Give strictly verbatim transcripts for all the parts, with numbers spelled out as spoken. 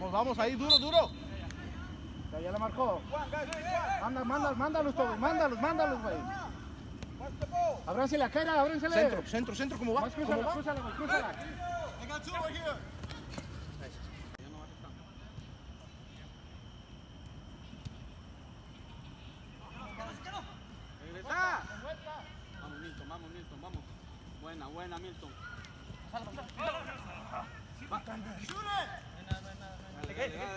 Vamos, vamos, ahí, duro, duro. Ya, ya la marcó. Manda, manda, mándalos todos, mándalos, mándalos, güey. Abránsele a cara, abránsele. Centro, centro, centro, ¿cómo va? Más ¿Cómo crúzala, va? crúzala, güey, crúzala. ¡Regresa! Vamos, Milton, vamos, Milton, vamos. Buena, buena, Milton. Va. Dale, dale, dale.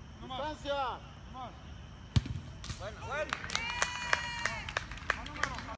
Distancia. Bueno, bueno.